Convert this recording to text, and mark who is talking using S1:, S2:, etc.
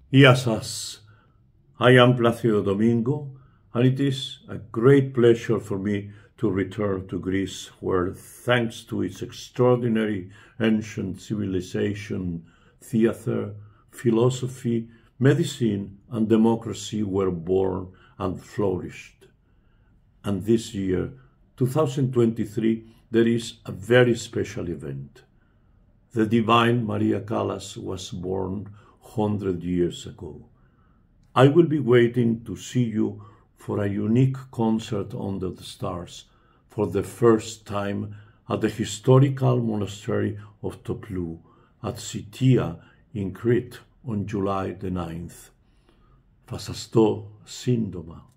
S1: Γεια σας. I am Plácido Domingo, and it is a great pleasure for me to return to Greece, where, thanks to its extraordinary ancient civilization, theater, philosophy, medicine, and democracy were born and flourished. And this year, 2023, there is a very special event. The Divine Maria Callas was born 100 years ago. I will be waiting to see you for a unique concert under the stars for the first time at the historical monastery of Τοπλού at Sitia in Crete on July the 9th. Θα σας δω σύντομα.